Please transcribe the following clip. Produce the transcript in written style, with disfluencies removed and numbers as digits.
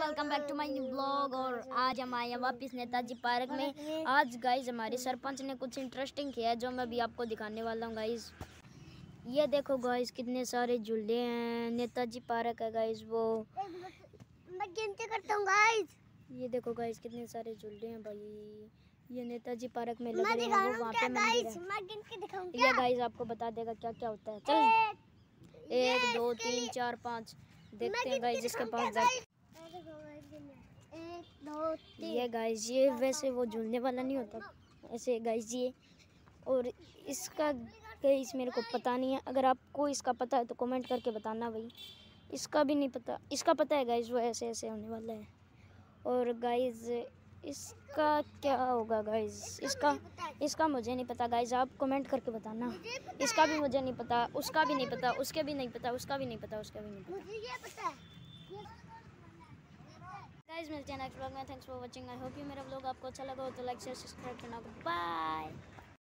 Welcome back to my new blog. और आज हम आए हैं वापस नेताजी पार्क में। आज गाइज हमारे सरपंच ने कुछ इंटरेस्टिंग किया है जो मैं भी आपको दिखाने वाला हूँ गाइज। ये देखो गाइज कितने सारे झूले हैं। नेताजी पार्क है गाइज, वो मैं गिनती करता हूँ गाइज। ये देखो गाइज कितने सारे झूले हैं भाई। ये नेताजी पार्क में लग रहे हैं, वो वहाँ पे मंदिर है। मैं गिन के दिखाऊंगा। ये गाइज आपको बता देगा क्या क्या होता है। चल 1 2 3 4 5 देखते हैं गाइज जिसके पास जाए। 1 2 3। ये गाइज ये वैसे वो झूलने वाला नहीं होता ऐसे गाइज ये। और इसका गाइज मेरे को पता नहीं है, अगर आपको इसका पता है तो कमेंट करके बताना भाई। इसका भी नहीं पता, इसका पता है गाइज वो ऐसे ऐसे होने वाला है। और गाइज इसका क्या होगा गाइज, इसका मुझे नहीं पता गाइज, आप कमेंट करके बताना। इसका भी मुझे नहीं पता, उसका भी नहीं पता, उसके भी नहीं पता, उसका भी नहीं पता, उसका भी नहीं पता। मुझे ये पता है। गाइज मिलते हैं नेक्स्ट व्लॉग में। Thanks for watching. I hope you मेरा व्लॉग आपको अच्छा लगा हो तो लाइक शेयर सब्सक्राइब करना। बाय।